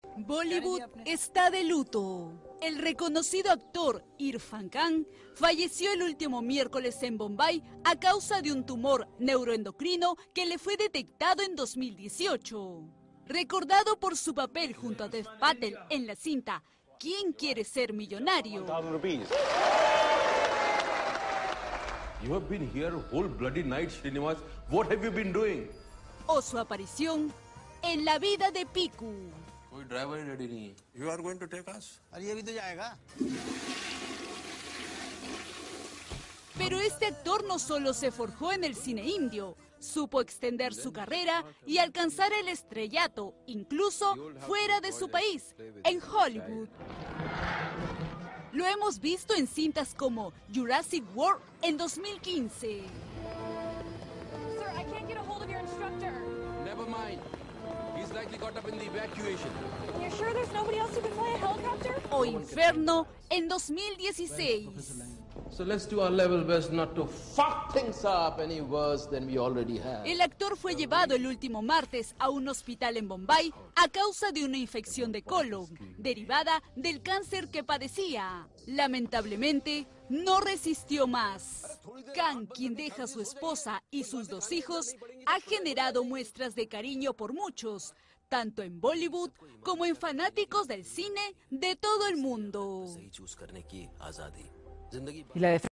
Bollywood está de luto. El reconocido actor Irfan Khan falleció el último miércoles en Bombay a causa de un tumor neuroendocrino que le fue detectado en 2018. Recordado por su papel junto a Dev Patel en la cinta ¿Quién quiere ser millonario? You have been here a whole bloody night, Srinivas. What have you been doing? O su aparición en La vida de Piku. कोई driver ही ready नहीं है. You are going to take us? अरे ये भी तो जाएगा. Pero este actor no solo se forjó en el cine indio, supo extender su carrera y alcanzar el estrellato, incluso fuera de su país, en Hollywood. Lo hemos visto en cintas como Jurassic World en 2015. Sir, I can't get a hold of your instructor. Never mind. He's likely caught up in the evacuation. You're sure there's nobody else who can fly a helicopter? O Inferno en 2016. So let's do our level best not to fuck things up any worse than we already have. El actor fue llevado el último martes a un hospital en Bombay a causa de una infección de colon, derivada del cáncer que padecía. Lamentablemente, no resistió más. Khan, quien deja a su esposa y sus 2 hijos, ha generado muestras de cariño por muchos, tanto en Bollywood como en fanáticos del cine de todo el mundo. Y la